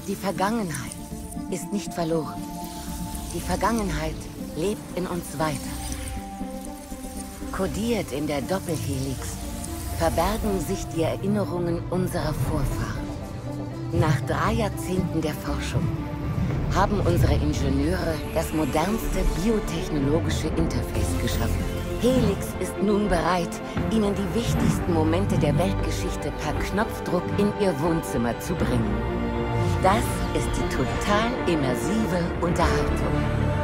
Die Vergangenheit ist nicht verloren. Die Vergangenheit lebt in uns weiter. Kodiert in der Doppelhelix verbergen sich die Erinnerungen unserer Vorfahren. Nach 3 Jahrzehnten der Forschung haben unsere Ingenieure das modernste biotechnologische Interface geschaffen. Helix ist nun bereit, Ihnen die wichtigsten Momente der Weltgeschichte per Knopfdruck in Ihr Wohnzimmer zu bringen. Das ist die total immersive Unterhaltung.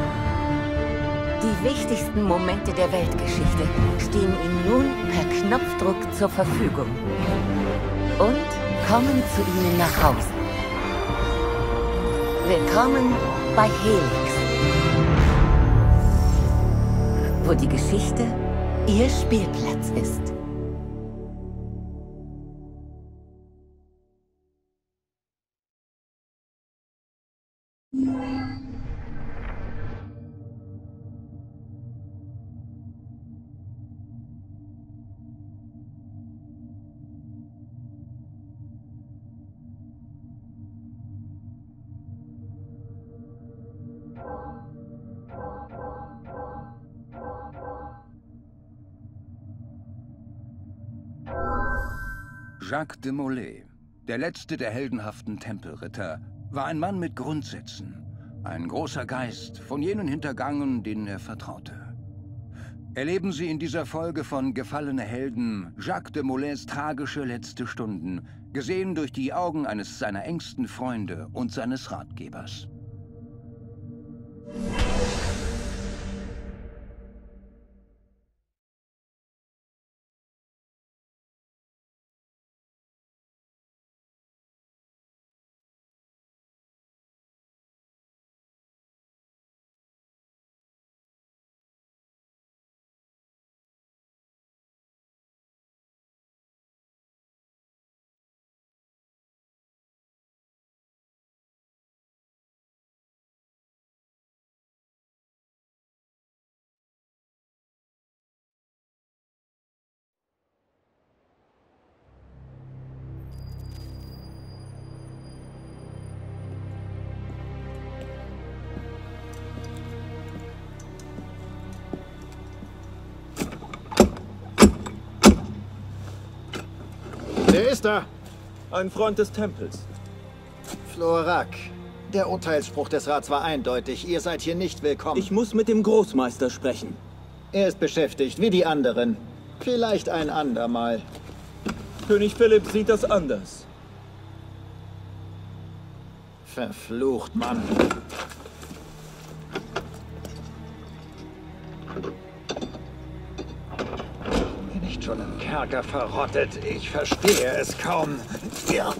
Die wichtigsten Momente der Weltgeschichte stehen Ihnen nun per Knopfdruck zur Verfügung und kommen zu Ihnen nach Hause. Willkommen bei Helix, wo die Geschichte Ihr Spielplatz ist. Jacques de Molay, der letzte der heldenhaften Tempelritter, war ein Mann mit Grundsätzen. Ein großer Geist, von jenen hintergangen, denen er vertraute. Erleben Sie in dieser Folge von Gefallene Helden Jacques de Molays tragische letzte Stunden, gesehen durch die Augen eines seiner engsten Freunde und seines Ratgebers. Wer ist da? Ein Freund des Tempels. Florak. Der Urteilsspruch des Rats war eindeutig. Ihr seid hier nicht willkommen. Ich muss mit dem Großmeister sprechen. Er ist beschäftigt, wie die anderen. Vielleicht ein andermal. König Philipp sieht das anders. Verflucht, Mann. Nicht schon im Kerker verrottet. Ich verstehe es kaum. Ja.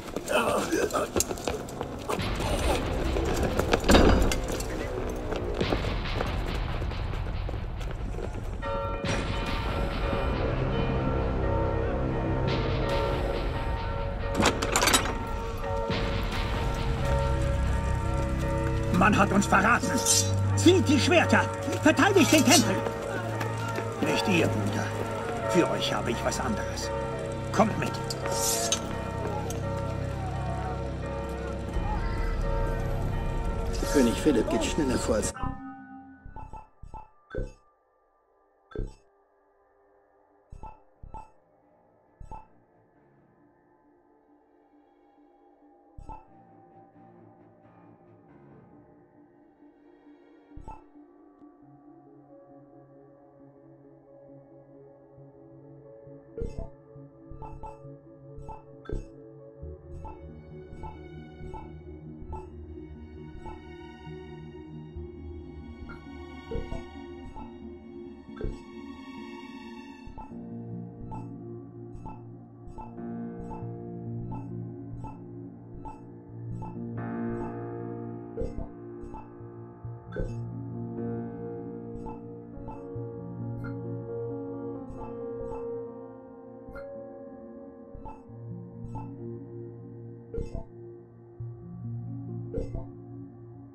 Man hat uns verraten. Zieht die Schwerter! Verteidigt den Tempel! Nicht ihr, Brüder. Für euch habe ich was anderes. Kommt mit! König Philipp geht schneller vor als...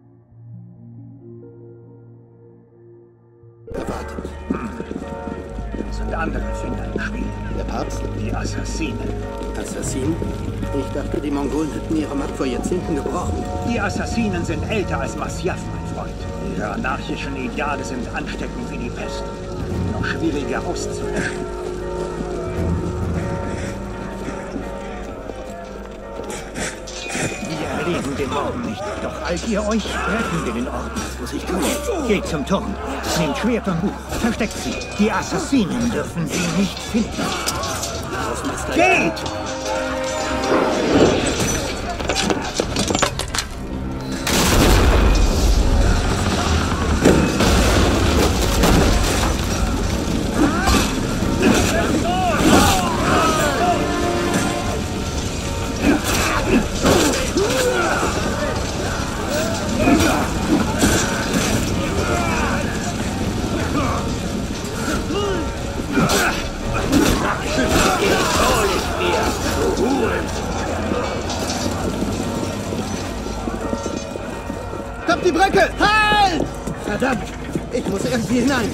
Erwartet. sind andere Finger im Spiel. Der Papst? Die Assassinen. Assassinen? Ich dachte, die Mongolen hätten ihre Macht vor Jahrzehnten gebrochen. Die Assassinen sind älter als Masyaf, mein Freund. Ihre anarchischen Ideale sind ansteckend wie die Pest. Noch schwieriger auszulöschen. Wir erleben den Orden nicht, doch eilt ihr euch, retten wir den Orden. Was muss ich tun? Geht zum Turm, nehmt Schwert und Buch, versteckt sie. Die Assassinen dürfen sie nicht finden. Großmeister. Geht! Habt die Brücke! Halt! Verdammt! Ich muss irgendwie hinein.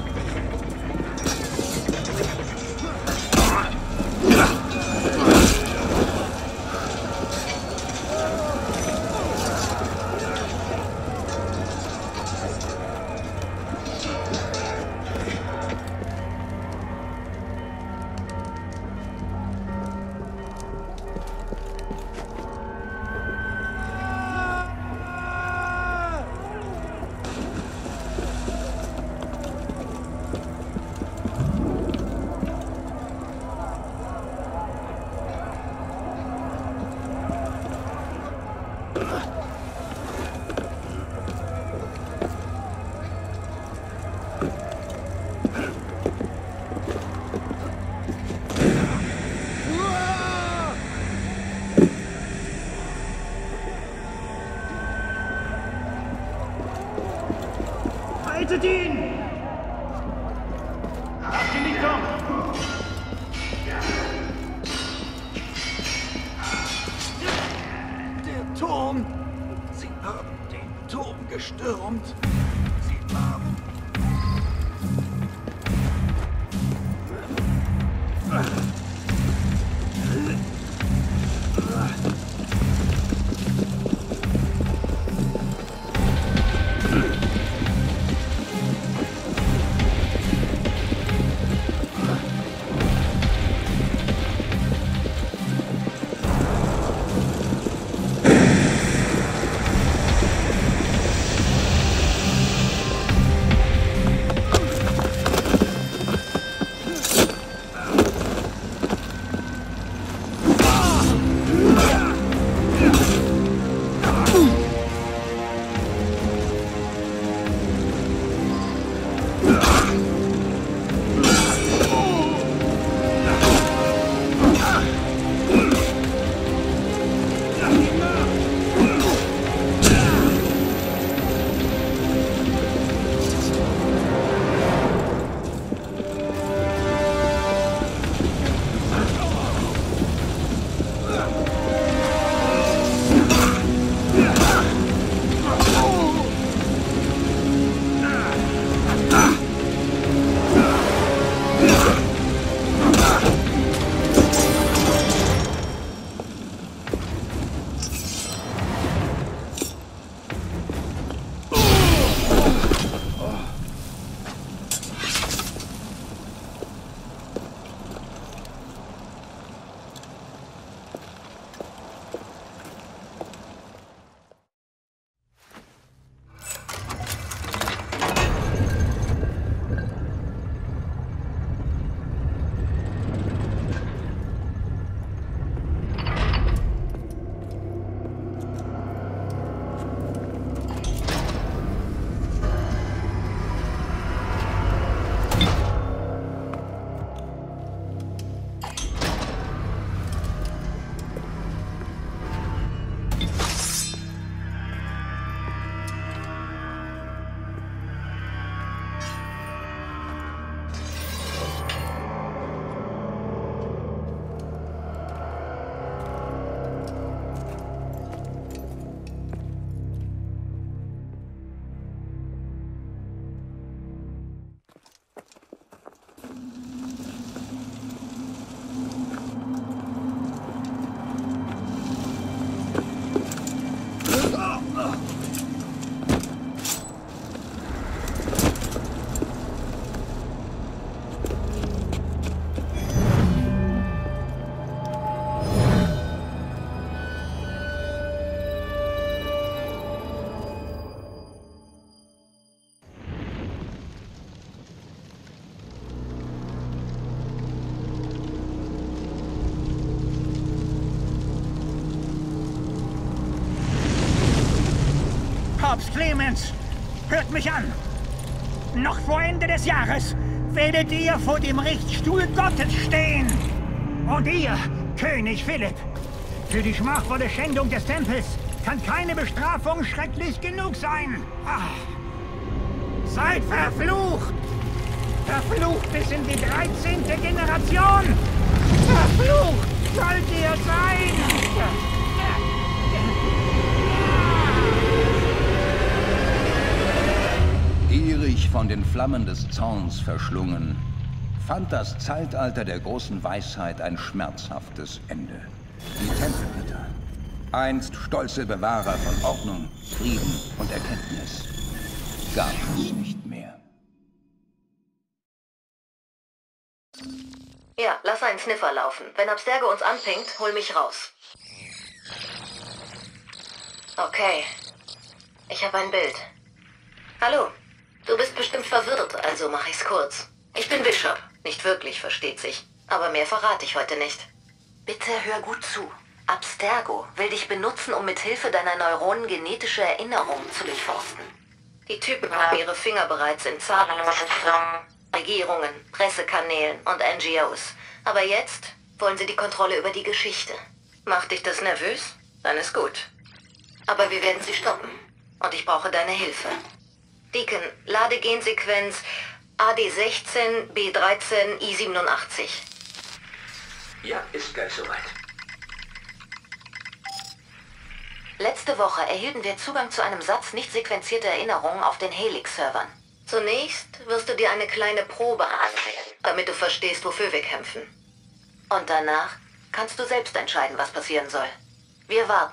Haltet ihn! Lasst ihn nicht kommen! Der Turm! Sie haben den Turm gestürmt! Sie haben... Papst Clemens, hört mich an. Noch vor Ende des Jahres werdet ihr vor dem Richtstuhl Gottes stehen. Und ihr, König Philipp, für die schmachvolle Schändung des Tempels kann keine Bestrafung schrecklich genug sein. Ach. Seid verflucht! Verflucht bis in die 13. Generation! Verflucht sollt ihr sein! Gierig von den Flammen des Zorns verschlungen, fand das Zeitalter der großen Weisheit ein schmerzhaftes Ende. Die Tempelritter, einst stolze Bewahrer von Ordnung, Frieden und Erkenntnis, gab es nicht mehr. Ja, lass einen Sniffer laufen. Wenn Abstergo uns anpinkt, hol mich raus. Okay. Ich habe ein Bild. Hallo. Du bist bestimmt verwirrt, also mach ich's kurz. Ich bin Bishop. Nicht wirklich, versteht sich. Aber mehr verrate ich heute nicht. Bitte hör gut zu. Abstergo will dich benutzen, um mit Hilfe deiner Neuronen genetische Erinnerungen zu durchforsten. Die Typen haben ihre Finger bereits in zahlreichen Regierungen, Pressekanälen und NGOs. Aber jetzt wollen sie die Kontrolle über die Geschichte. Macht dich das nervös? Dann ist gut. Aber wir werden sie stoppen. Und ich brauche deine Hilfe. Deacon, lade Gensequenz AD16 B13 I87. Ja, ist gleich soweit. Letzte Woche erhielten wir Zugang zu einem Satz nicht sequenzierter Erinnerungen auf den Helix-Servern. Zunächst wirst du dir eine kleine Probe ansehen, damit du verstehst, wofür wir kämpfen. Und danach kannst du selbst entscheiden, was passieren soll. Wir warten.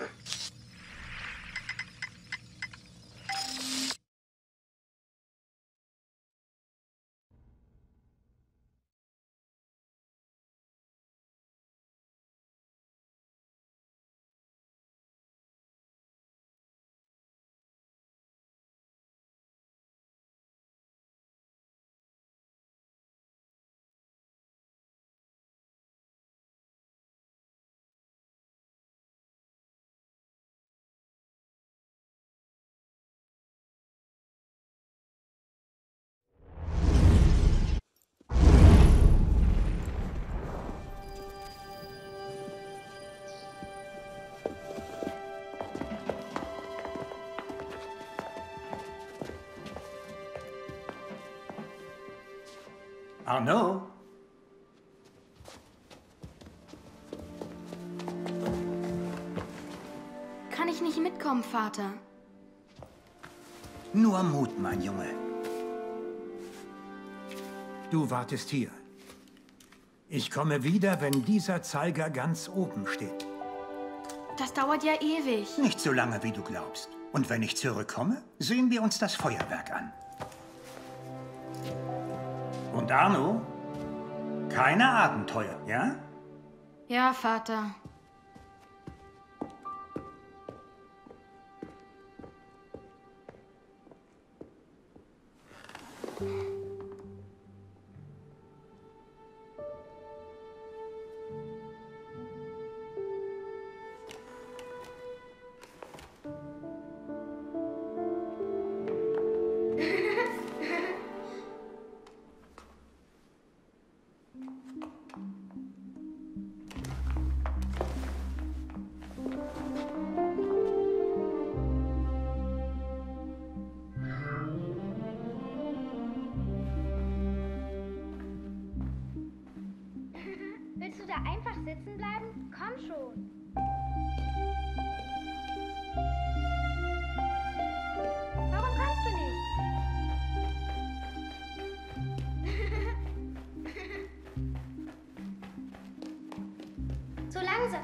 Arnaud? Kann ich nicht mitkommen, Vater? Nur Mut, mein Junge. Du wartest hier. Ich komme wieder, wenn dieser Zeiger ganz oben steht. Das dauert ja ewig. Nicht so lange, wie du glaubst. Und wenn ich zurückkomme, sehen wir uns das Feuerwerk an. Und Arno? Keine Abenteuer, ja? Ja, Vater. Willst du da einfach sitzen bleiben? Komm schon. Warum kommst du nicht? Zu langsam.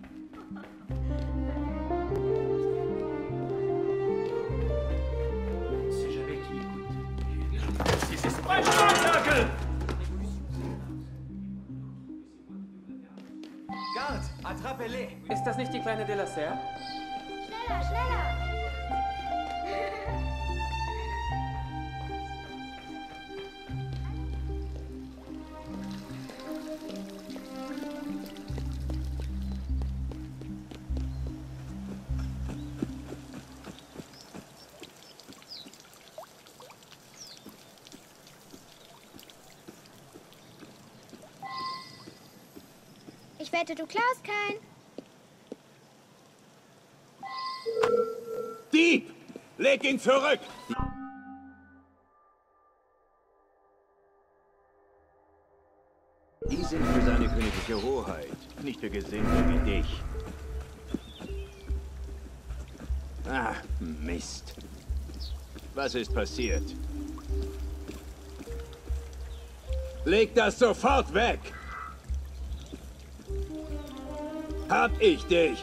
Dieses mein Schlagdackel! Guard, attrape-les! Ist das nicht die kleine de la Serre? Schneller, schneller. Ich wette, du klaust keinen. Dieb! Leg ihn zurück! Die sind für seine königliche Hoheit, nicht für Gesinnte wie dich. Ah, Mist. Was ist passiert? Leg das sofort weg! Hab ich dich!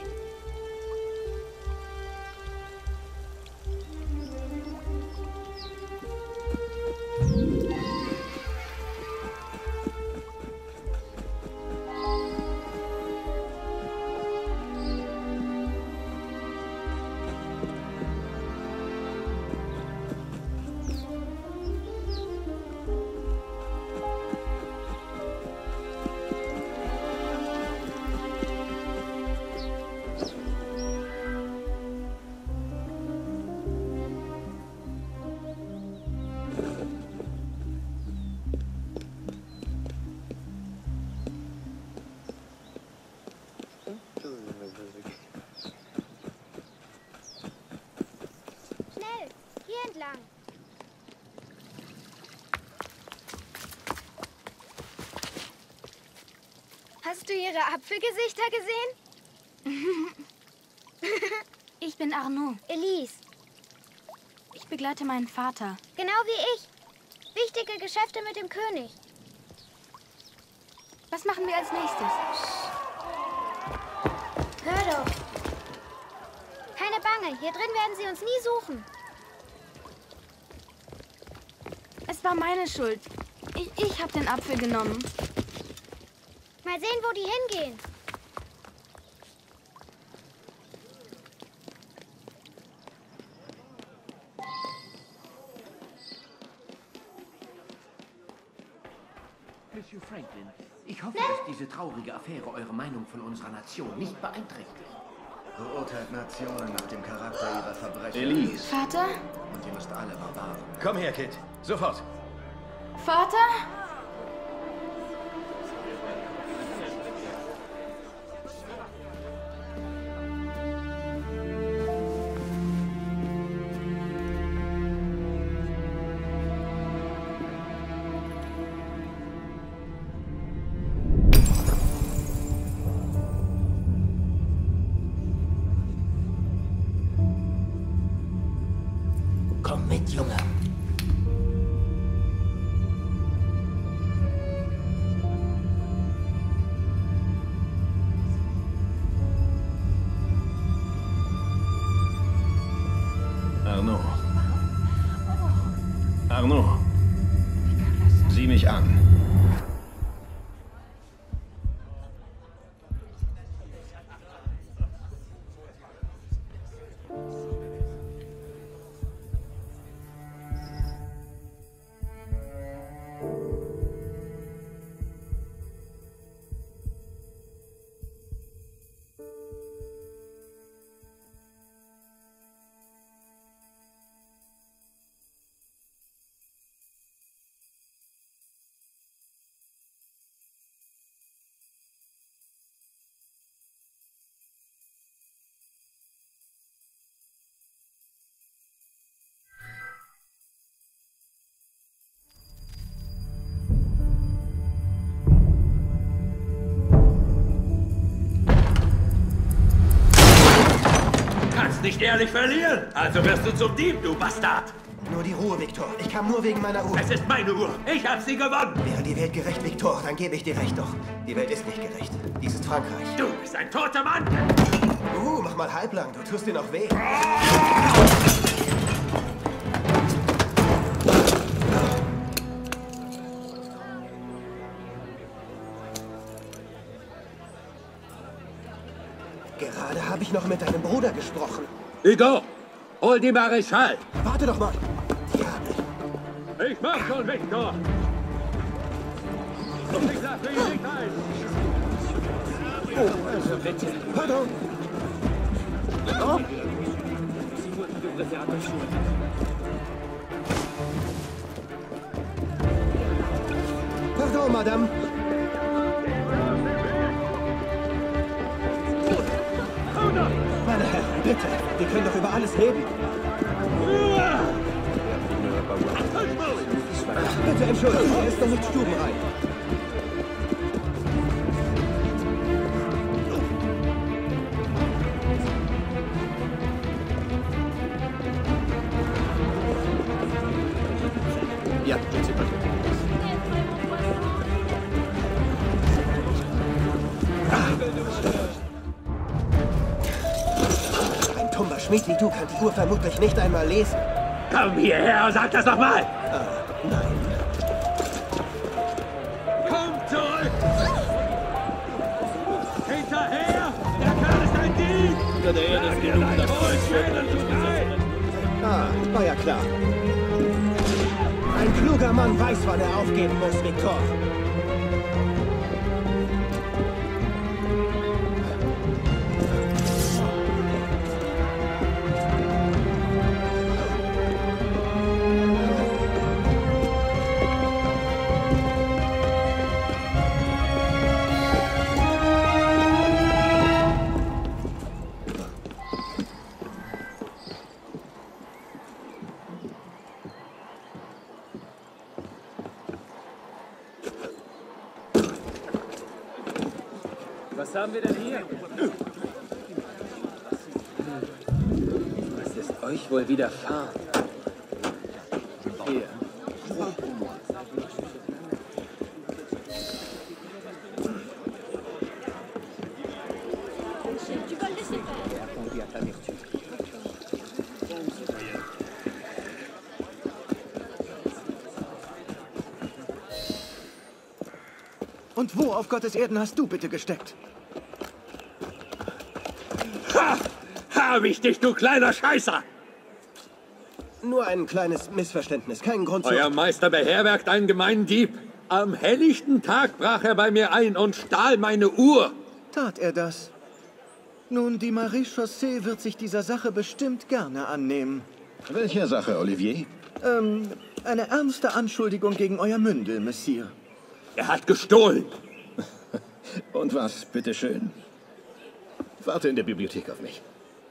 Schnell, hier entlang. Hast du ihre Apfelgesichter gesehen? Ich bin Arnaud. Elise. Ich begleite meinen Vater. Genau wie ich. Wichtige Geschäfte mit dem König. Was machen wir als nächstes? Hör doch. Keine Bange, hier drin werden sie uns nie suchen. Es war meine Schuld. Ich habe den Apfel genommen. Mal sehen, wo die hingehen. Monsieur Franklin, ich hoffe, dass diese traurige Affäre eure Meinung von unserer Nation nicht beeinträchtigt. Beurteilt Nationen nach dem Charakter ihrer Verbrecher. Elise. Vater? Und ihr müsst alle Barbaren. Komm her, Kid. Sofort. Vater? Komm mit, Junge. Arnaud. Arnaud. Sieh mich an. Nicht ehrlich verlieren, also wirst du zum Dieb, du Bastard! Nur die Ruhe, Viktor. Ich kam nur wegen meiner Uhr. Es ist meine Uhr. Ich hab sie gewonnen. Wäre die Welt gerecht, Viktor, dann gebe ich dir recht. Doch die Welt ist nicht gerecht. Dies ist Frankreich. Du bist ein toter Mann. Mach mal halblang. Du tust dir noch weh. Gerade habe ich noch mit deinem Bruder gesprochen. Hugo, hol die Maréchal. Warte doch mal. Ich mach schon, Viktor. Ich lasse ihn nicht ein. Oh, also bitte. Pardon. Oh. Pardon, Madame. Bitte, wir können doch über alles reden. Bitte entschuldigen, er ist doch nicht stubenrein. Ja, Prinzipal. Ein tummer Schmied wie du kann die Uhr vermutlich nicht einmal lesen. Komm hierher und sag das doch mal! Nein. Komm zurück! Hinterher! Der Kerl ist ein Dieb! Unter der Erde ist genug davon. War ja klar. Ein kluger Mann weiß, wann er aufgeben muss, Victor. Was haben wir denn hier? Was ist euch wohl widerfahren? Hier. Und wo auf Gottes Erden hast du bitte gesteckt? Ha! Hab ich dich, du kleiner Scheißer! Nur ein kleines Missverständnis, kein Grund zu... Euer Meister beherbergt einen gemeinen Dieb. Am helllichten Tag brach er bei mir ein und stahl meine Uhr. Tat er das? Nun, die Marie-Chaussee wird sich dieser Sache bestimmt gerne annehmen. Welcher Sache, Olivier? Eine ernste Anschuldigung gegen euer Mündel, Monsieur. Er hat gestohlen. Und was, bitteschön? Warte in der Bibliothek auf mich.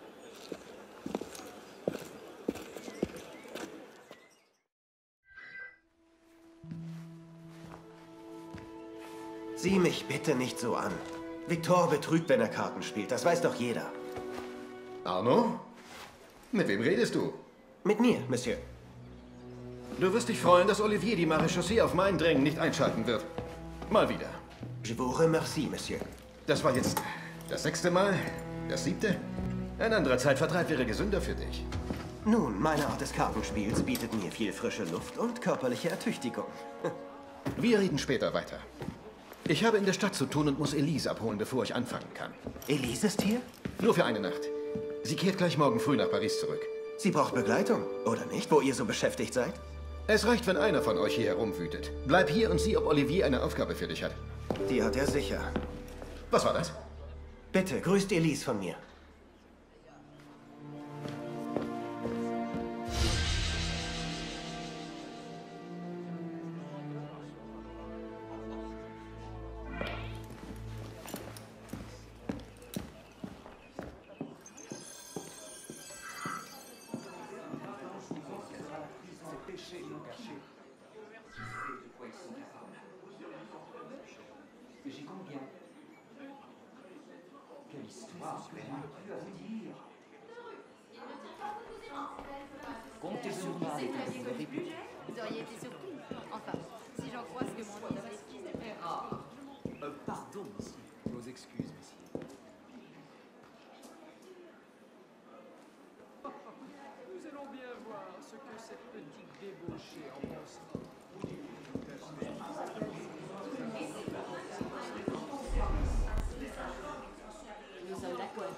Sieh mich bitte nicht so an. Victor betrügt, wenn er Karten spielt. Das weiß doch jeder. Arno? Mit wem redest du? Mit mir, Monsieur. Du wirst dich freuen, dass Olivier die Maréchaussee auf mein Drängen nicht einschalten wird. Mal wieder. Je vous remercie, Monsieur. Das war jetzt das 6. Mal? Das 7.? Ein anderer Zeitvertreib wäre gesünder für dich. Nun, meine Art des Kartenspiels bietet mir viel frische Luft und körperliche Ertüchtigung. Wir reden später weiter. Ich habe in der Stadt zu tun und muss Elise abholen, bevor ich anfangen kann. Elise ist hier? Nur für eine Nacht. Sie kehrt gleich morgen früh nach Paris zurück. Sie braucht Begleitung, oder nicht, wo ihr so beschäftigt seid? Es reicht, wenn einer von euch hier herumwütet. Bleib hier und sieh, ob Olivier eine Aufgabe für dich hat. Die hat er sicher. Was war das? Bitte, grüßt Elise von mir. Comptez sur moi avec la vie de réputé. Vous auriez été surpris. Enfin, si j'en crois ce que mon nom Pardon, monsieur. Nos excuses, monsieur. Nous allons bien voir ce que cette petite débauchée en pensera. Nous sommes d'accord.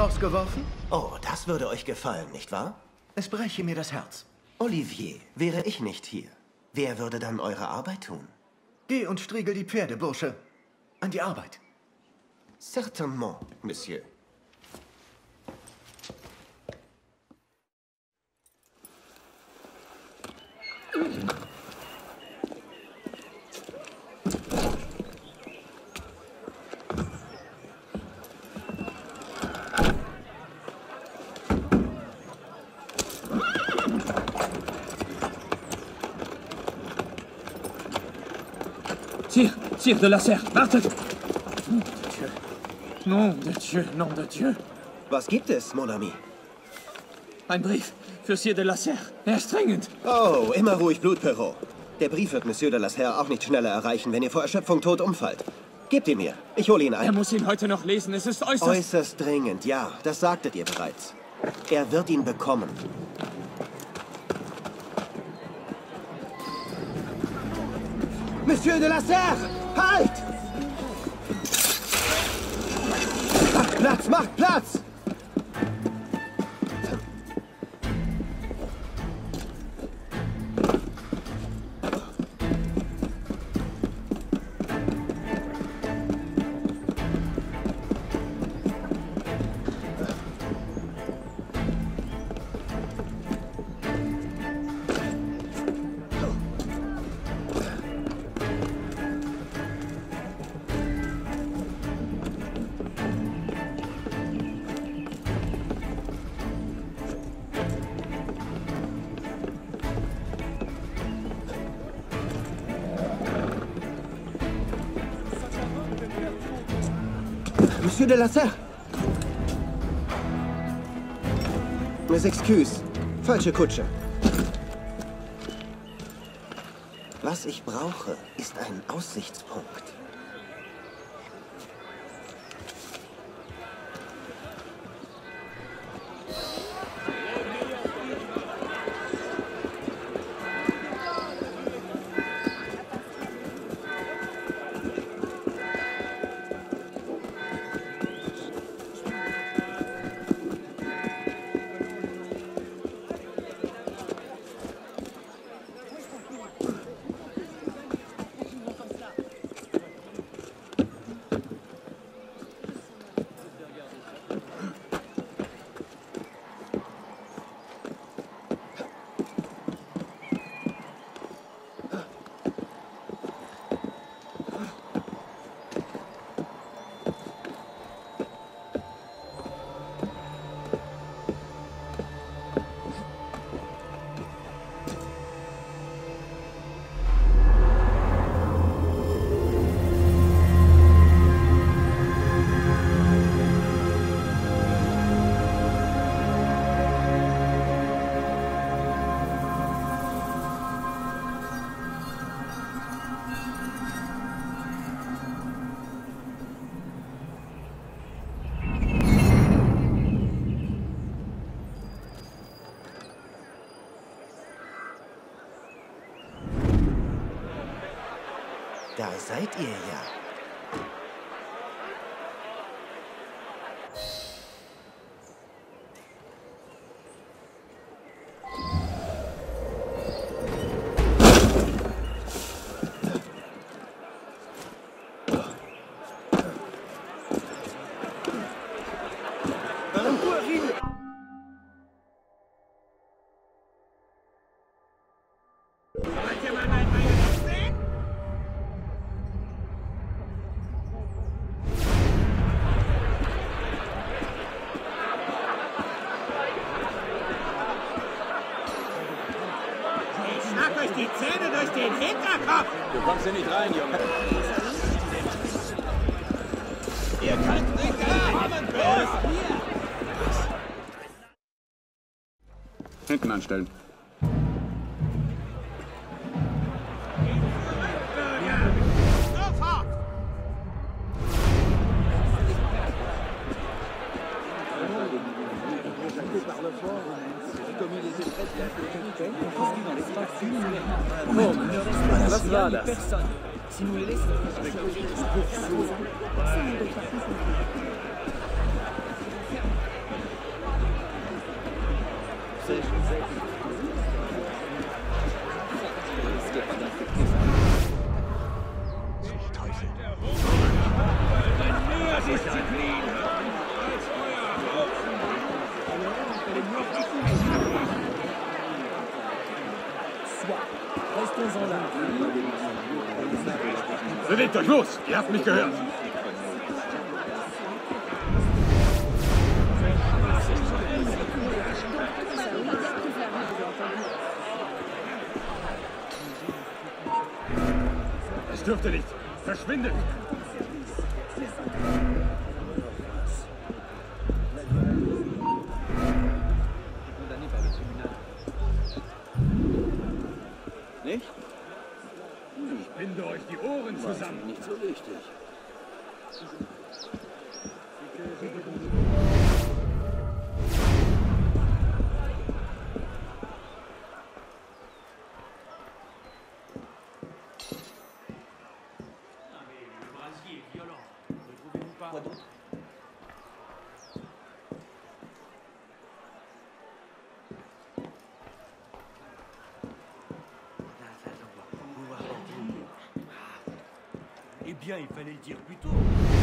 rausgeworfen? Oh, das würde euch gefallen, nicht wahr? Es breche mir das Herz. Olivier, wäre ich nicht hier, wer würde dann eure Arbeit tun? Geh und striegel die Pferde, Bursche. An die Arbeit. Certainement, Monsieur. Sire de la Serre, wartet! Nom de Dieu, nom de Dieu. Was gibt es, mon ami? Ein Brief für Sire de la Serre. Er ist dringend. Oh, immer ruhig, Blutperot. Der Brief wird Monsieur de la Serre auch nicht schneller erreichen, wenn ihr vor Erschöpfung tot umfallt. Gebt ihn mir. Ich hole ihn ein. Er muss ihn heute noch lesen. Es ist äußerst... Äußerst dringend, ja. Das sagtet ihr bereits. Er wird ihn bekommen. Monsieur de la Serre! Halt! Macht Platz, macht Platz! Monsieur de la Serre! Mes excuses. Falsche Kutsche. Was ich brauche, ist ein Aussichtspunkt. Da seid ihr ja. Die Zähne durch den Hinterkopf! Du kommst hier nicht rein, Junge. Ihr könnt nicht haben! Los! Hinten anstellen. Sofort! Was war das? Bewegt euch los! Ihr habt mich gehört! Es dürfte nicht! Verschwindet! Nicht? Ich binde euch die Ohren zusammen. Nicht so richtig. Eh bien, il fallait le dire plus tôt.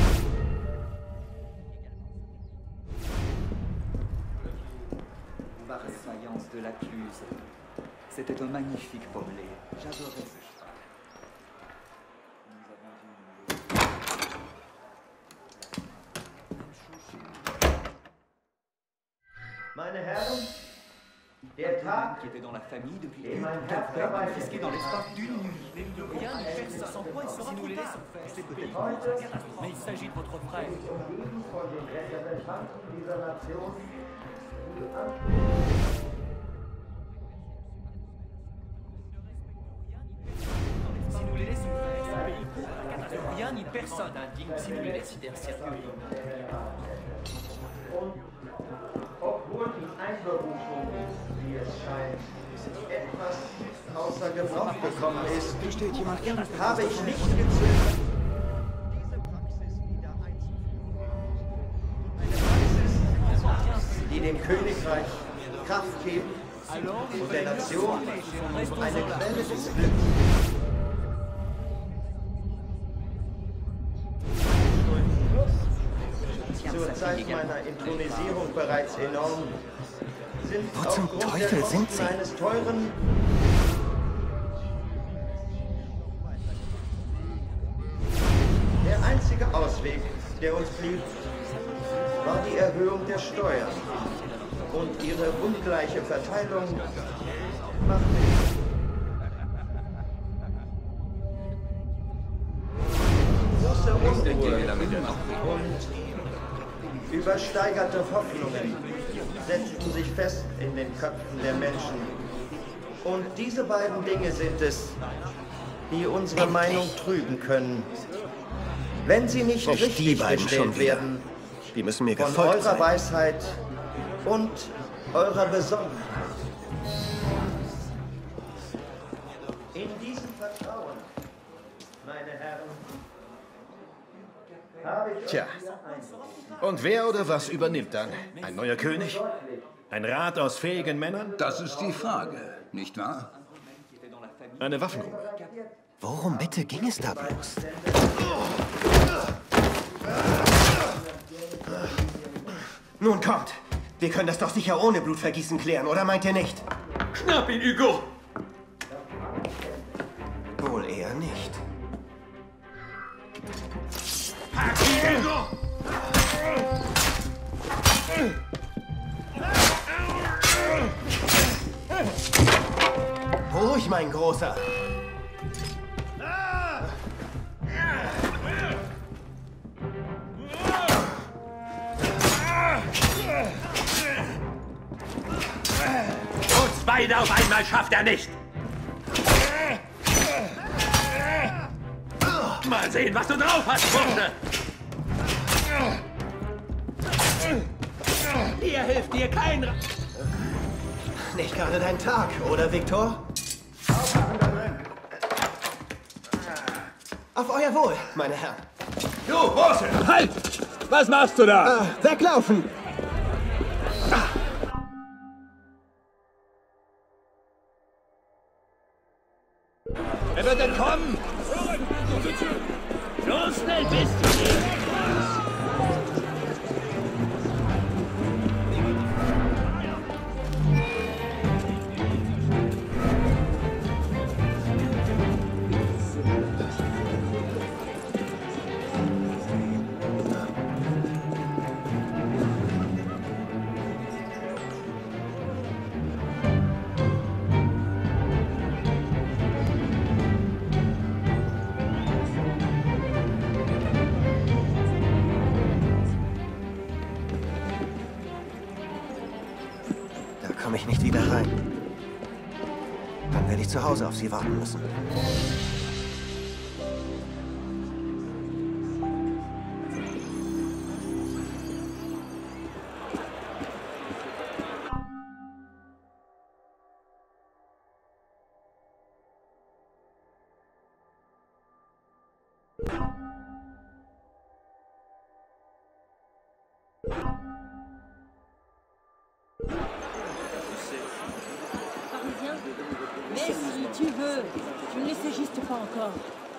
Vaste faïence de la Cluse. C'était un magnifique pommelé. J'adorais ce cheval. Meine Herren, der Tag qui était dans la famille depuis et mein père Herz confisqué dans l'espace d'une nuit. Rien ne fait ça sans quoi il sera trop tard. C'est peut-être une catastrophe. Mais il s'agit de votre frère. von den Repräsentanten dieser Nation Si nous les laissons faire, ce pays court à la catastrophe. Rien ni personne indigne si nous les laissons circuler. Obwohl die Einberufung, wie es scheint, etwas außer Gebrauch gekommen ist, habe ich nicht gezögert, diese Praxis wieder einzuführen. Die dem Königreich Kraft geben und der Nation eine Quelle des Glücks. Zur Zeit meiner Intronisierung bereits enorm, sind Wo zum aufgrund Teufel der sind Kosten Sie? eines teuren... Der einzige Ausweg, der uns blieb, war die Erhöhung der Steuern. Und ihre ungleiche Verteilung machte große Unruhe und übersteigerte Hoffnungen setzten sich fest in den Köpfen der Menschen. Und diese beiden Dinge sind es, die unsere Meinung trüben können. Wenn sie nicht Die richtig beiden schon gestellt wieder. werden, Die müssen mir von gefolgt eurer sein. Weisheit und eurer Besonnenheit. In diesem Vertrauen, meine Herren, habe ich Tja. Und wer oder was übernimmt dann? Ein neuer König? Ein Rat aus fähigen Männern? Das ist die Frage, nicht wahr? Eine Waffenruhe. Worum bitte ging es da bloß? Nun kommt. Wir können das doch sicher ohne Blutvergießen klären, oder meint ihr nicht? Schnapp ihn, Hugo! Wohl eher nicht. Pack ihn, Hugo! Ruhig, mein Großer. Uns beide auf einmal schafft er nicht! Mal sehen, was du drauf hast, Bursche! Hier hilft dir kein... Nicht gerade dein Tag, oder, Viktor? Auf euer Wohl, meine Herren. Du, Bursche! Halt! Was machst du da? Weglaufen! Komm! So schnell bist du nicht! Komme ich nicht wieder rein. Dann werde ich zu Hause auf Sie warten müssen. Mais si tu veux, tu ne le sais juste pas encore.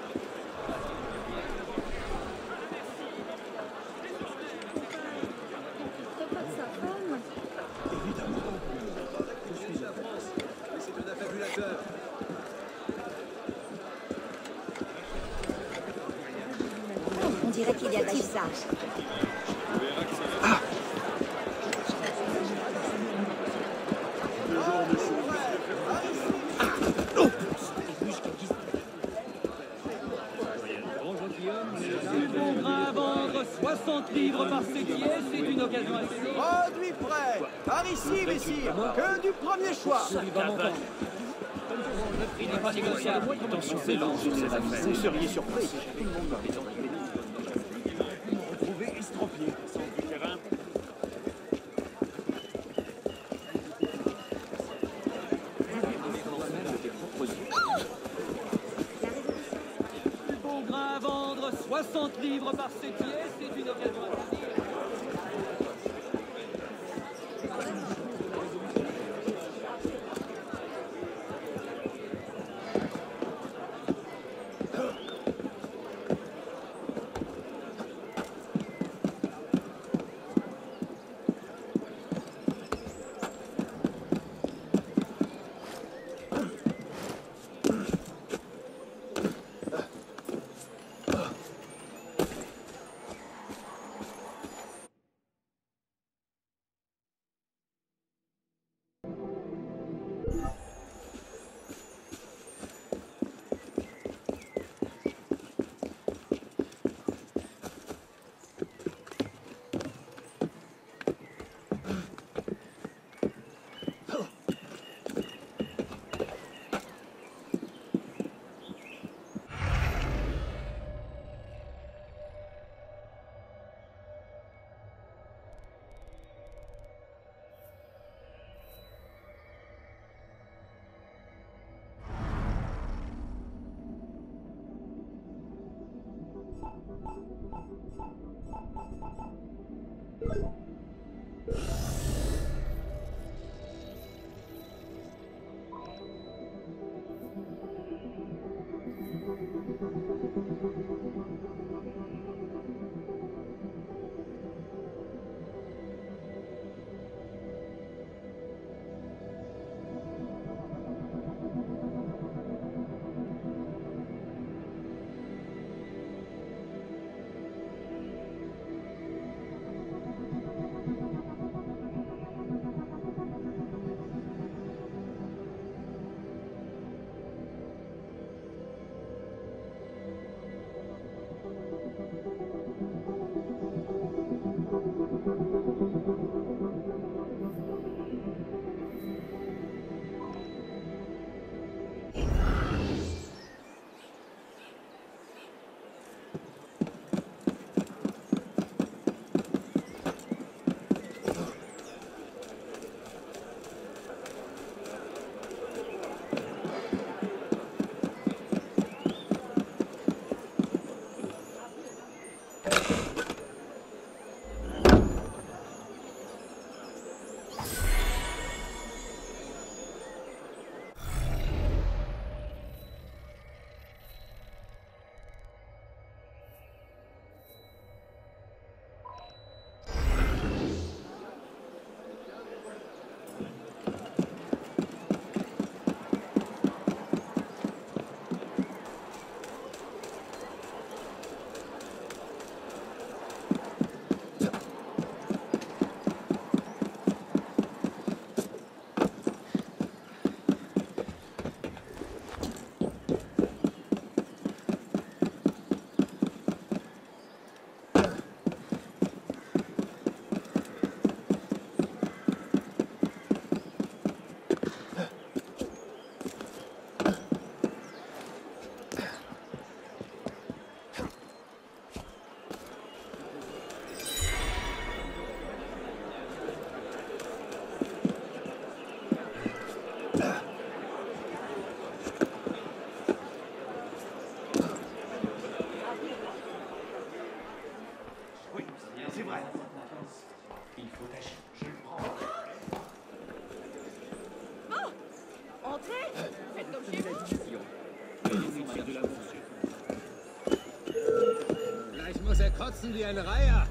C'est pas de sa femme. Évidemment. Je suis en France, mais c'est un affabulateur. On dirait qu'il y a tissage. Ah! Bon grain à vendre, 60 livres par séquier, c'est une occasion assez... Produit prêt. Par ici, messire. Que du premier choix. Il n'est pas négociable. Attention, c'est lent sur ces affaires. Vous seriez surpris. Tout le monde va les envoyer. Retrouvé estropié. Du terrain. Bon grain à vendre, 60 livres par séquier, c'est une occasion assez... kotzen wie ein Reiher.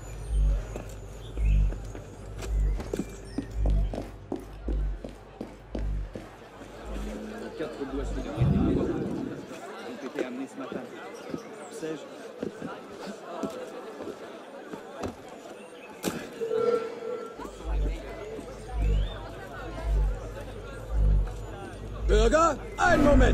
Bürger, einen Moment!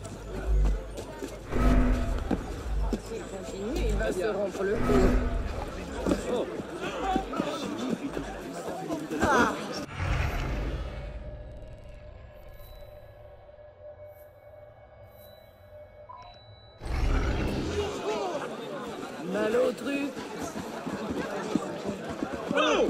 Malotru. Oh!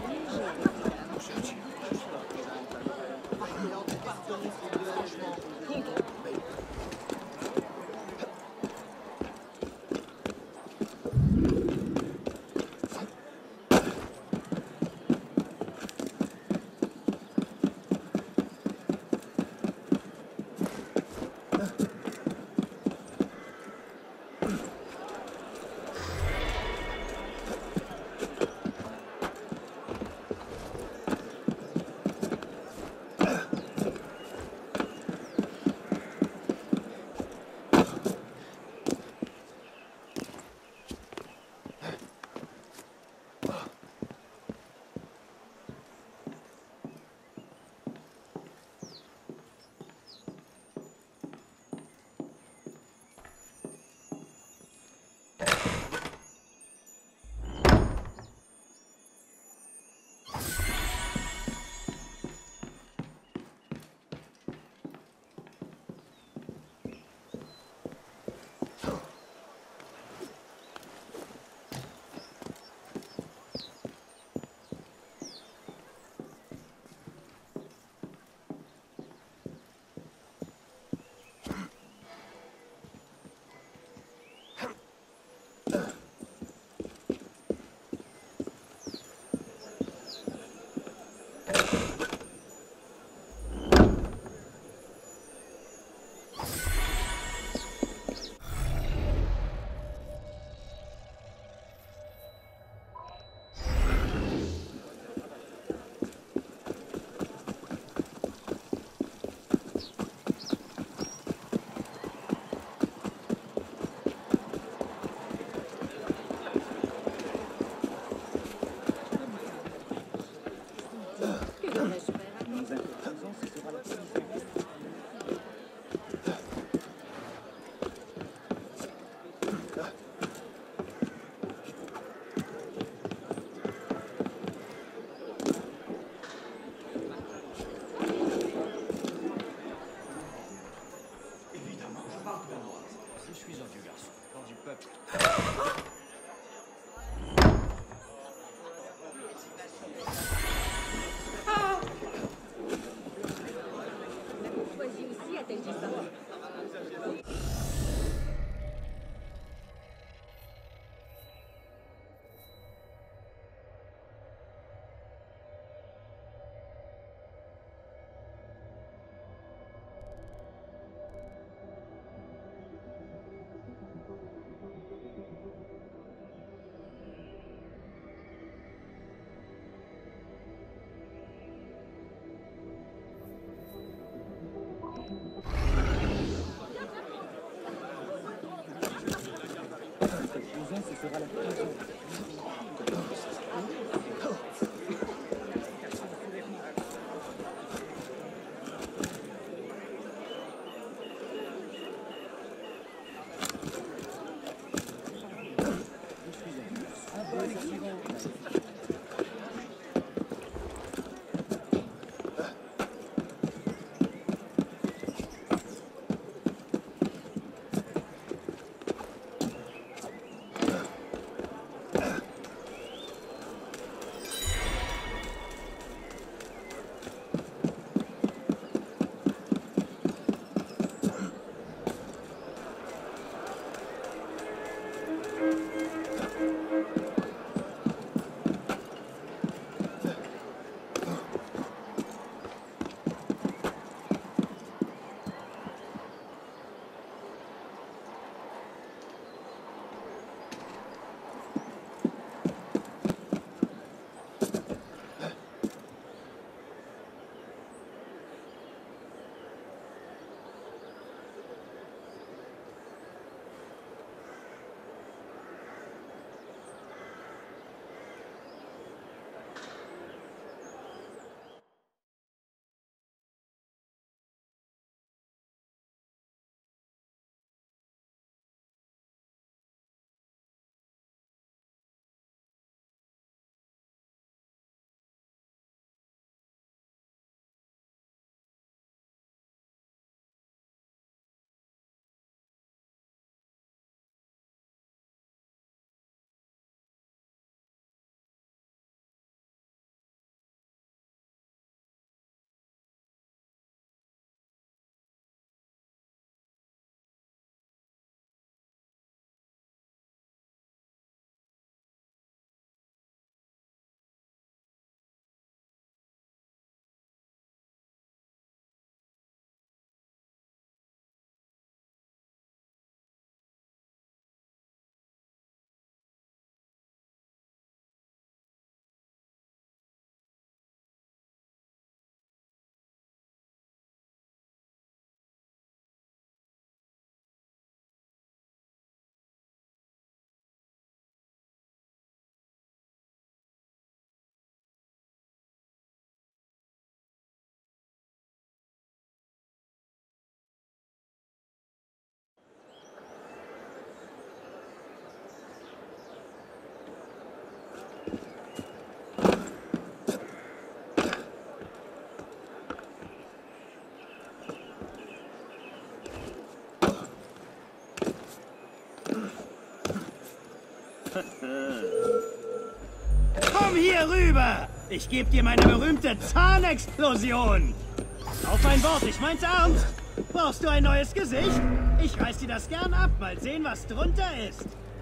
Komm hier rüber! Ich gebe dir meine berühmte Zahnexplosion! Auf mein Wort, ich mein's ernst! Brauchst du ein neues Gesicht? Ich reiß dir das gern ab, mal sehen, was drunter ist.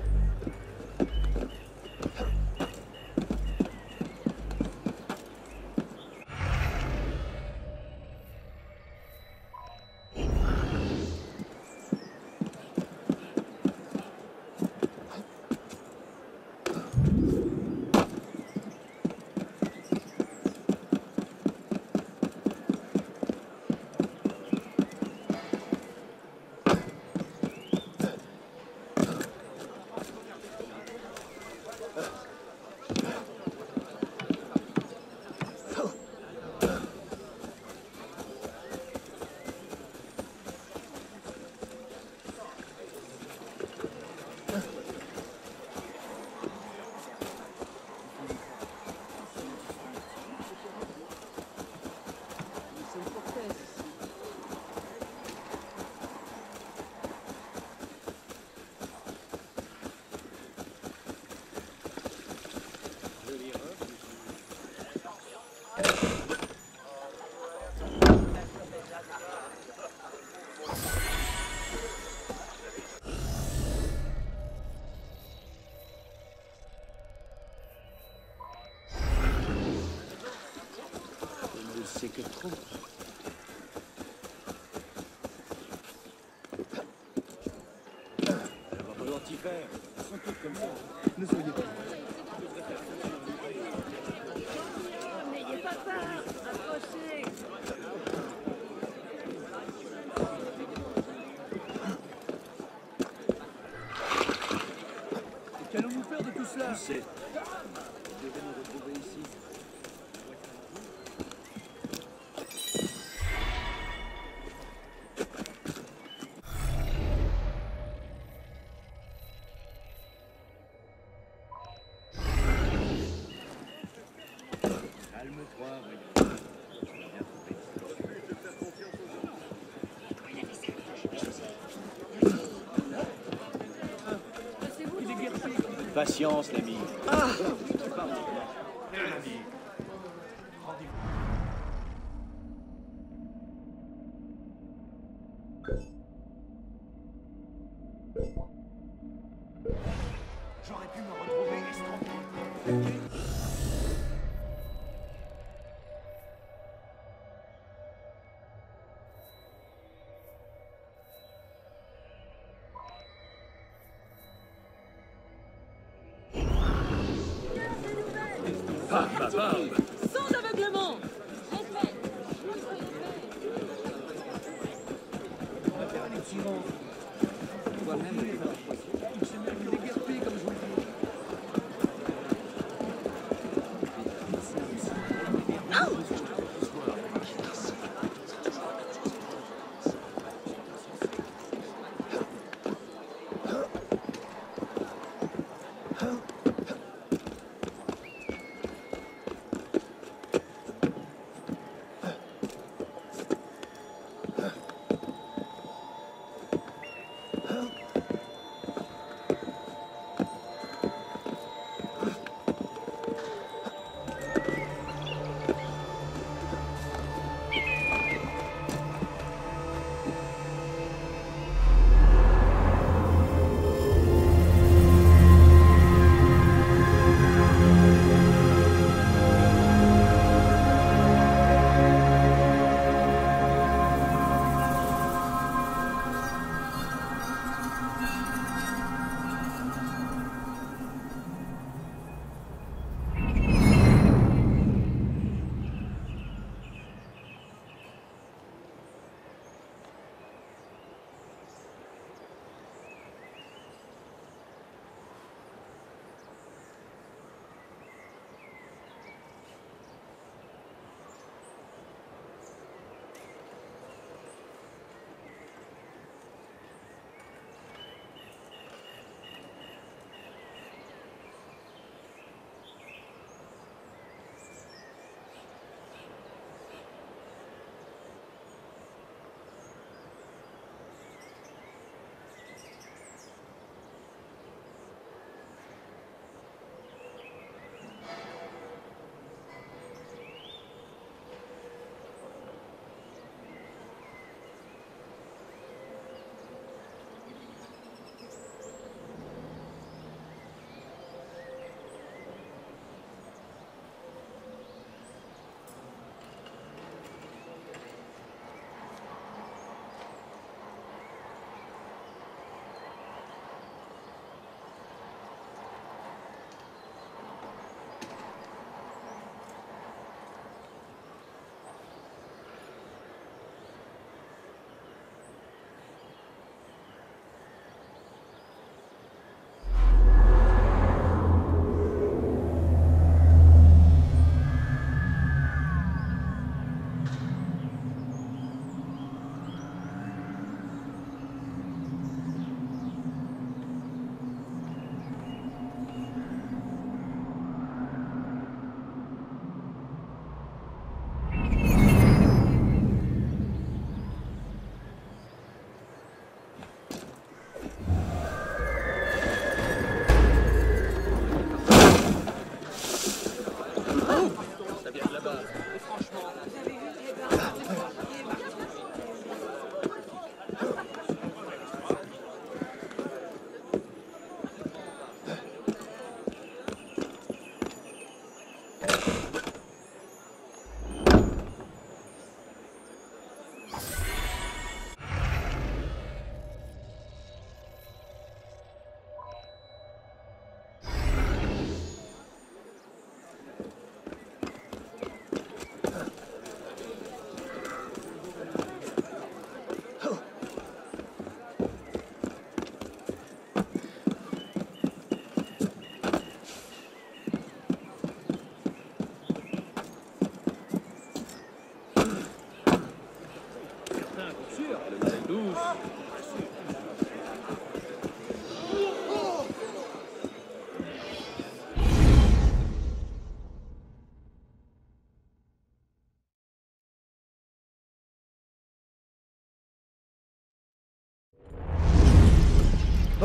C'est que trop. Elle va falloir t'y faire. Ils sont tous comme ça. Ne soyez pas. N'ayez pas peur. Approchez. Qu'allons-nous faire de tout cela? Vous devez nous retrouver ici. Patience, l'ami. Ah! J'aurais pu me retrouver estrompé. Sans aveuglement.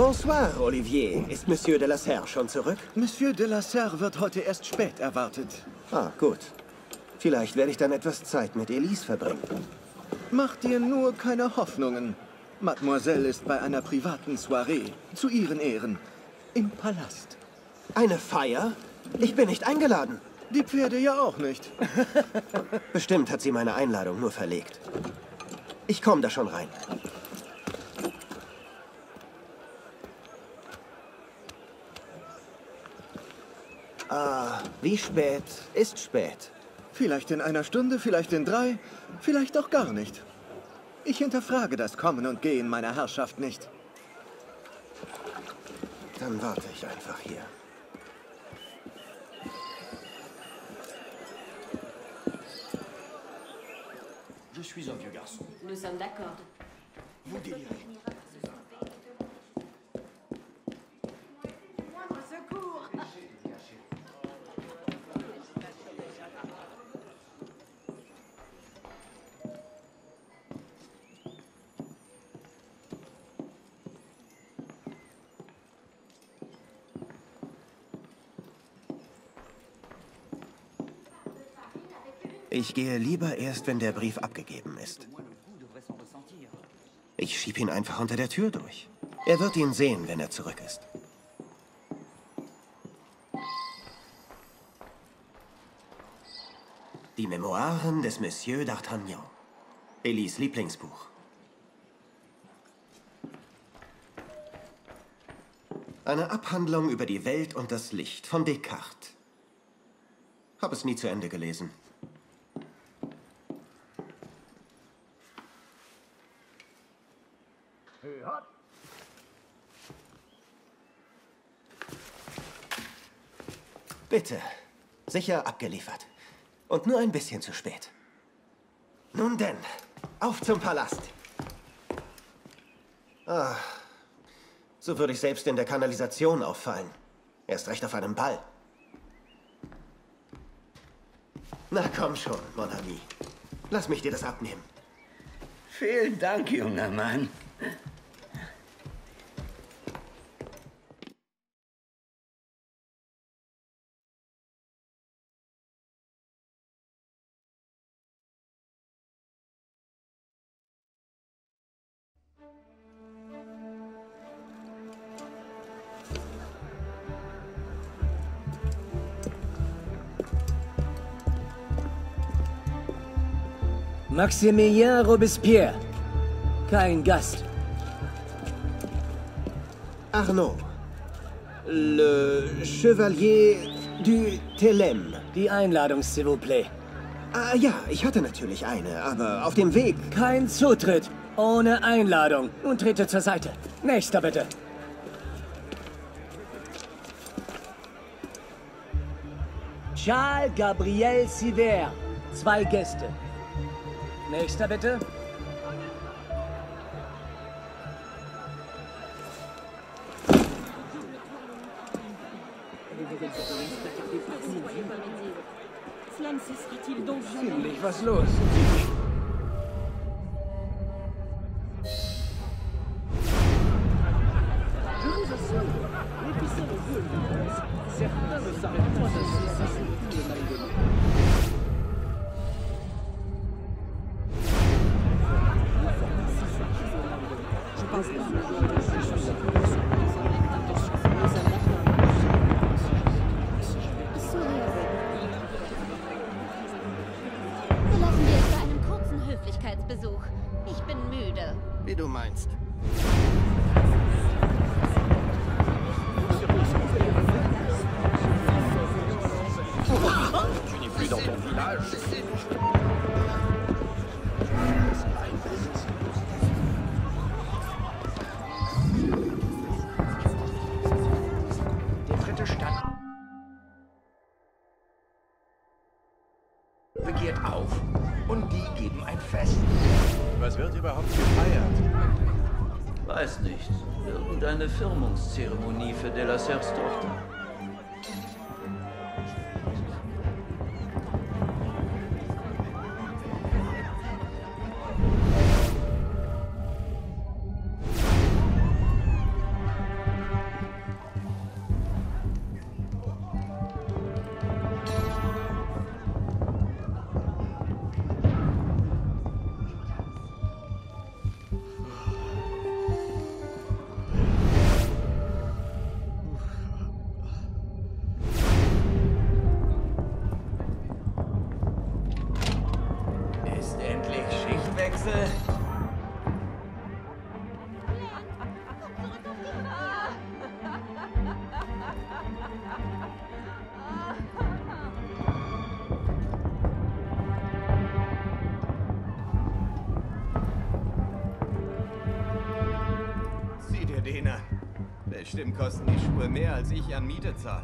Bonsoir, Olivier. Ist Monsieur de la Serre schon zurück? Monsieur de la Serre wird heute erst spät erwartet. Ah, gut. Vielleicht werde ich dann etwas Zeit mit Elise verbringen. Mach dir nur keine Hoffnungen. Mademoiselle ist bei einer privaten Soiree. Zu ihren Ehren. Im Palast. Eine Feier? Ich bin nicht eingeladen. Die Pferde ja auch nicht. Bestimmt hat sie meine Einladung nur verlegt. Ich komme da schon rein. Ah, wie spät ist spät? Vielleicht in einer Stunde, vielleicht in 3, vielleicht auch gar nicht. Ich hinterfrage das Kommen und Gehen meiner Herrschaft nicht. Dann warte ich einfach hier. Je suis un vieux garçon. Nous sommes d'accord. Vous délirez. Ich gehe lieber erst, wenn der Brief abgegeben ist. Ich schieb ihn einfach unter der Tür durch. Er wird ihn sehen, wenn er zurück ist. Die Memoiren des Monsieur d'Artagnan. Elise' Lieblingsbuch. Eine Abhandlung über die Welt und das Licht von Descartes. Hab es nie zu Ende gelesen. Bitte. Sicher abgeliefert. Und nur ein bisschen zu spät. Nun denn, auf zum Palast. Ah, so würde ich selbst in der Kanalisation auffallen. Erst recht auf einem Ball. Na komm schon, mon ami. Lass mich dir das abnehmen. Vielen Dank, junger Mann. Maximilien Robespierre. Kein Gast. Arnaud. Le Chevalier du Thelem. Die Einladung, s'il vous plaît. Ah ja, ich hatte natürlich eine, aber auf dem Weg... Kein Zutritt. Ohne Einladung. Nun trete zur Seite. Nächster, bitte. Charles Gabriel Siver. 2 Gäste. Nächster, bitte. Ziemlich was los. Belassen wir es bei einem kurzen Höflichkeitsbesuch. Ich bin müde. Wie du meinst. Tu n'es plus dans ton village. Die dritte Stadt begehrt auf und die geben ein Fest. Was wird überhaupt gefeiert? Weiß nicht. Irgendeine Firmungszeremonie für de la Serres Tochter. Bestimmt kosten die Schuhe mehr, als ich an Miete zahle.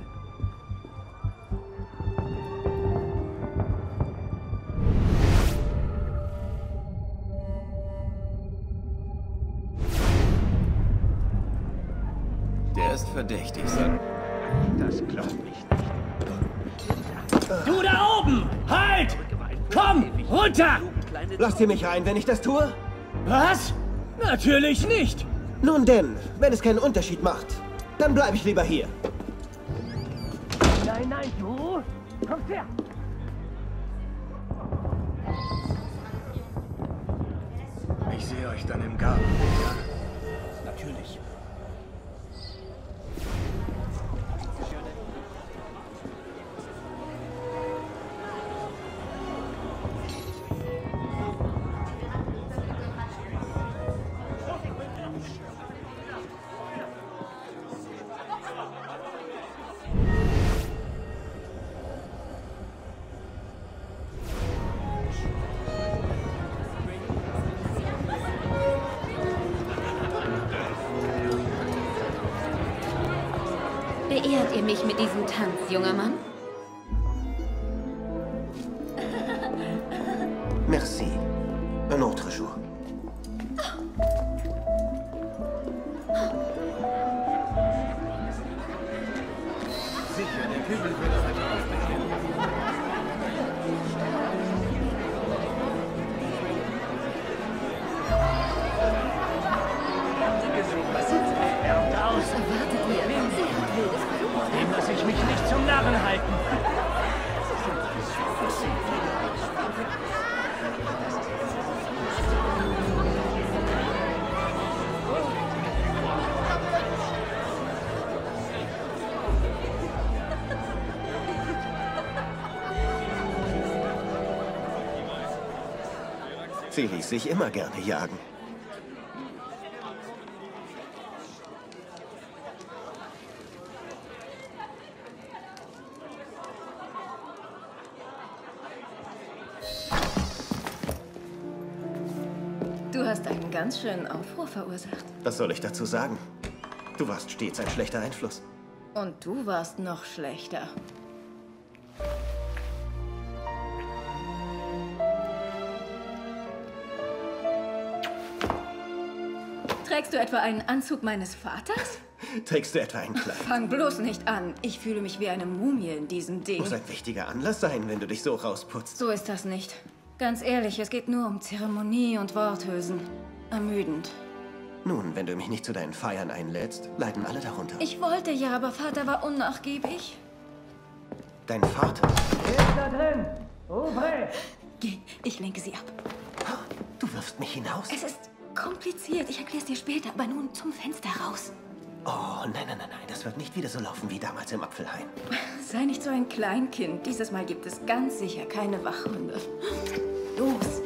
Der ist verdächtig, Son. Das glaubt mich nicht. Du da oben! Halt! Komm, runter! Lasst ihr mich rein, wenn ich das tue? Was? Natürlich nicht! Nun denn, wenn es keinen Unterschied macht, dann bleibe ich lieber hier. Nein, nein, du! Kommst her! Ich sehe euch dann im Garten. Ja? Natürlich. Beehrt ihr mich mit diesem Tanz, junger Mann? Merci. Un autre jour. Sicher, der Kübel wird auf einmal aufbestehen. Was sieht verärmt aus? Was erwartet ihr? Sie hat wildes Blut. Dem lasse ich mich nicht zum Narren halten. Sie ließ sich immer gerne jagen. Du hast einen ganz schönen Aufruhr verursacht. Was soll ich dazu sagen? Du warst stets ein schlechter Einfluss. Und du warst noch schlechter. Trägst du etwa einen Anzug meines Vaters? Trägst du etwa ein Kleid? Fang bloß nicht an. Ich fühle mich wie eine Mumie in diesem Ding. Muss ein wichtiger Anlass sein, wenn du dich so rausputzt. So ist das nicht. Ganz ehrlich, es geht nur um Zeremonie und Worthülsen. Ermüdend. Nun, wenn du mich nicht zu deinen Feiern einlädst, leiden alle darunter. Ich wollte ja, aber Vater war unnachgiebig. Dein Vater? Wer ist da drin? Obre! Geh, ich lenke sie ab. Du wirfst mich hinaus? Es ist kompliziert. Ich erkläre es dir später, aber nun zum Fenster raus. Oh, nein, nein, nein, nein. Das wird nicht wieder so laufen wie damals im Apfelhain. Sei nicht so ein Kleinkind. Dieses Mal gibt es ganz sicher keine Wachhunde. Los!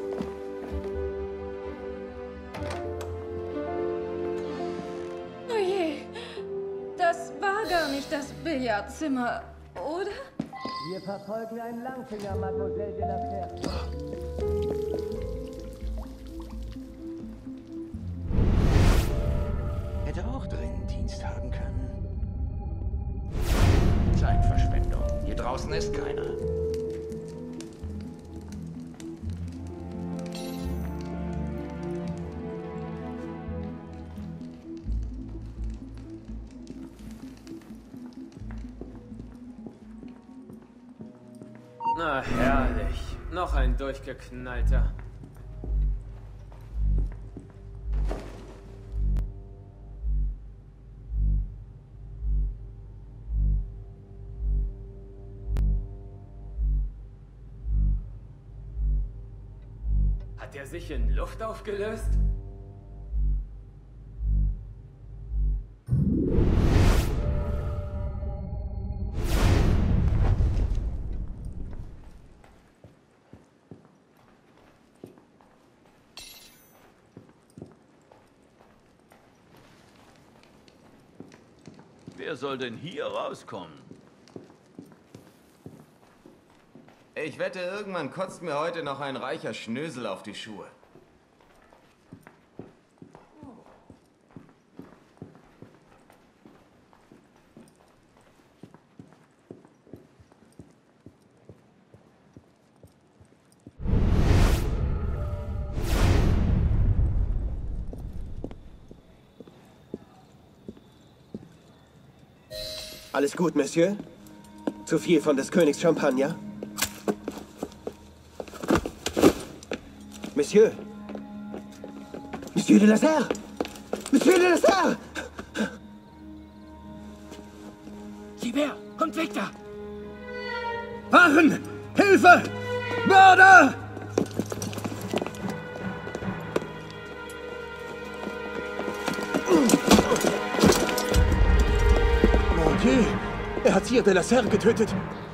Oh je, das war gar nicht das Billardzimmer, oder? Wir verfolgen einen Langfinger, Mademoiselle de la Serre. Hätte auch drinnen Dienst haben können. Zeitverschwendung. Hier draußen ist keiner. Na, herrlich. Noch ein durchgeknallter. Hat er sich in Luft aufgelöst? Wer soll denn hier rauskommen? Ich wette, irgendwann kotzt mir heute noch ein reicher Schnösel auf die Schuhe. Alles gut, Monsieur? Zu viel von des Königs Champagner? Monsieur? Monsieur de la Serre! Monsieur de la Serre! Sivert, kommt weg da! Wachen! Hilfe! Mörder! Mon Dieu! Er hat Sire de la Serre getötet.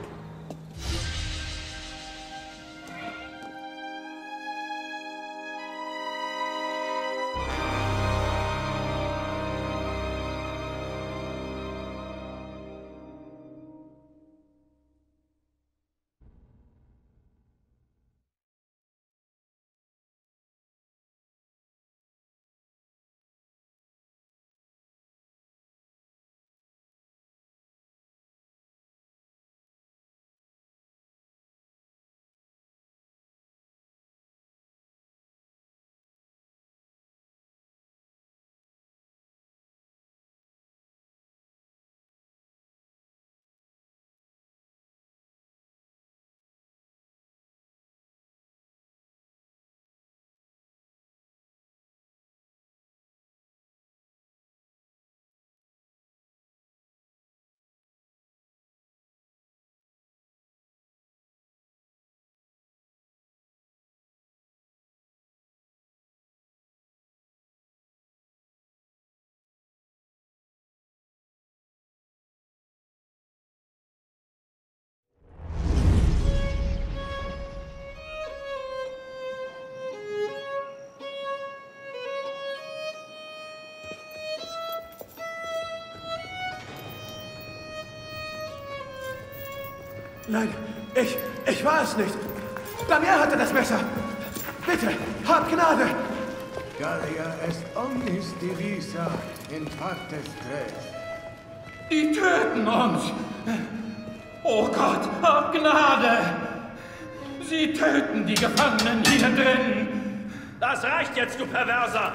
Nein, ich war es nicht. Damier hatte das Messer. Bitte, habt Gnade. Gallia est omnis divisa in partes tres. Die töten uns! Oh Gott, hab Gnade! Sie töten die Gefangenen hier drin! Das reicht jetzt, du Perverser!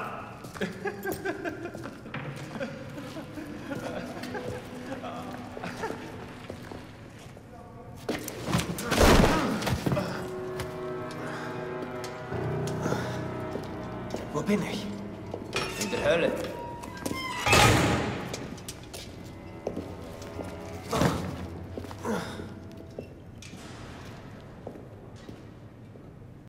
Wo bin ich? In der Hölle.